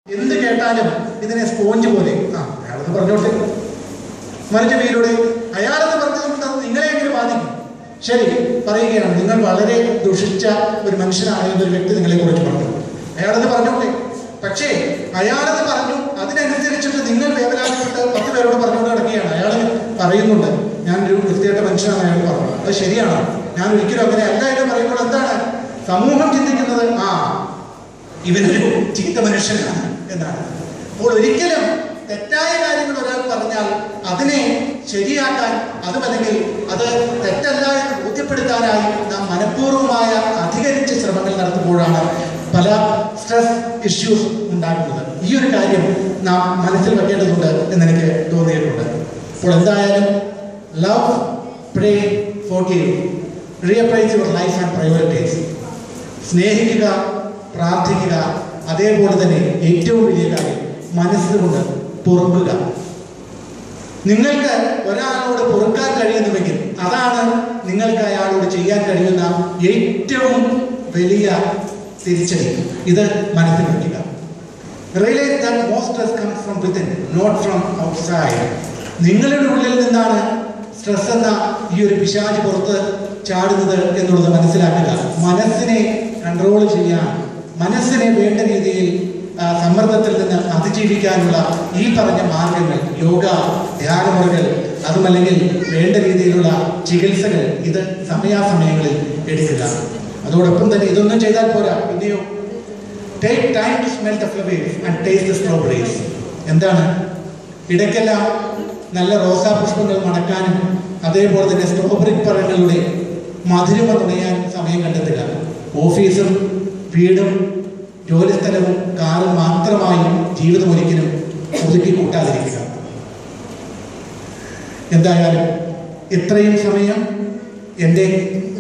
എന്ത് കേട്ടാലും ഇതിനെ സ്പോഞ്ച് പോലെ അയാളെന്ന് പറഞ്ഞോട്ടെ, മറിച്ച് വീലൂടെ അയാളെന്ന് പറഞ്ഞതുകൊണ്ട് അത് നിങ്ങളെയെങ്കിലും ബാധിക്കും. ശരി, പറയുകയാണ്, നിങ്ങൾ വളരെ ദുഷിച്ച ഒരു മനുഷ്യനാണ് എന്നൊരു വ്യക്തി നിങ്ങളെ കുറിച്ച് പറഞ്ഞു. അയാളെന്ന് പറഞ്ഞോട്ടെ, പക്ഷേ അയാളെന്ന് പറഞ്ഞു, അതിനനുസരിച്ചിട്ട് നിങ്ങൾ വേവലാതിപ്പെട്ട് 10 പേരോട് പറഞ്ഞുകൊണ്ട് കിടക്കുകയാണ്. അയാൾ പറയുന്നുണ്ട് ഞാനൊരു വൃത്തികെട്ട മനുഷ്യനാണ് അയാൾ പറഞ്ഞു. അത് ശരിയാണ്, ഞാൻ ഒരിക്കലും അങ്ങനെ അല്ല എന്ന് പറയുമ്പോൾ എന്താണ് സമൂഹം ചിന്തിക്കുന്നത്? ഇവനൊരു ചീത്ത മനുഷ്യനാണ് എന്നാണ്. അപ്പോൾ ഒരിക്കലും തെറ്റായ കാര്യങ്ങൾ ഒരാൾ പറഞ്ഞാൽ അതിനെ ശരിയാക്കാൻ, അതുമല്ലെങ്കിൽ അത് തെറ്റല്ല എന്ന് ബോധ്യപ്പെടുത്താനായി നാം മനഃപൂർവ്വമായ അധികരിച്ച ശ്രമങ്ങൾ നടത്തുമ്പോഴാണ് പല സ്ട്രെസ് ഇഷ്യൂസ് ഉണ്ടാകുന്നത്. ഈ ഒരു കാര്യം നാം മനസ്സിൽ വെക്കേണ്ടതുണ്ട് എന്നെനിക്ക് തോന്നിയിട്ടുണ്ട്. അപ്പോൾ എന്തായാലും love, pray, forgive, reappraise your life and priorities. സ്നേഹിക്കുക, പ്രാർത്ഥിക്കുക, അതേപോലെ തന്നെ ഏറ്റവും വലിയ കാര്യം മനസ്സുകൊണ്ട് പൊറുക്കുക. നിങ്ങൾക്ക് ഒരാളോട് പൊറുക്കാൻ കഴിയുന്നുവെങ്കിൽ അതാണ് നിങ്ങൾക്ക് അയാളോട് ചെയ്യാൻ കഴിയുന്ന ഏറ്റവും വലിയ തിരിച്ചടി. ഇത് മനസ്സിൽ വയ്ക്കുക. Realise that most stress comes from within, not from outside. നിങ്ങളുടെ ഉള്ളിൽ നിന്നാണ് സ്ട്രെസ് എന്ന ഈ ഒരു പിശാച് പുറത്ത് ചാടുന്നത് എന്നുള്ളത് മനസ്സിലാക്കുക. മനസ്സിനെ കൺട്രോൾ ചെയ്യാൻ, മനസ്സിനെ വേണ്ട രീതിയിൽ സമ്മർദ്ദത്തിൽ നിന്ന് അതിജീവിക്കാനുള്ള ഈ പറഞ്ഞ മാർഗങ്ങൾ, യോഗ, ധ്യാനമുറകൾ, അതുമല്ലെങ്കിൽ വേണ്ട രീതിയിലുള്ള ചികിത്സകൾ, ഇത് സമയാസമയങ്ങളിൽ എടുക്കുക. അതോടൊപ്പം തന്നെ ഇതൊന്നും ചെയ്താൽ പോരാ, പിന്നെയോ take time to smell the flowers and taste the strawberries. എന്താണ്? ഇടയ്ക്കെല്ലാം നല്ല റോസാപുഷ്പങ്ങൾ മണക്കാനും അതേപോലെ തന്നെ സ്ട്രോബെറി പഴങ്ങളുടെ മധുരമ തുണയാനും സമയം കണ്ടെത്തുക. ഓഫീസും വീടും ജോലിസ്ഥലവും കാറും മാത്രമായി ജീവിതം ഒരിക്കലും ഒതുക്കി കൂട്ടാതിരിക്കുക. എന്തായാലും ഇത്രയും സമയം എൻ്റെ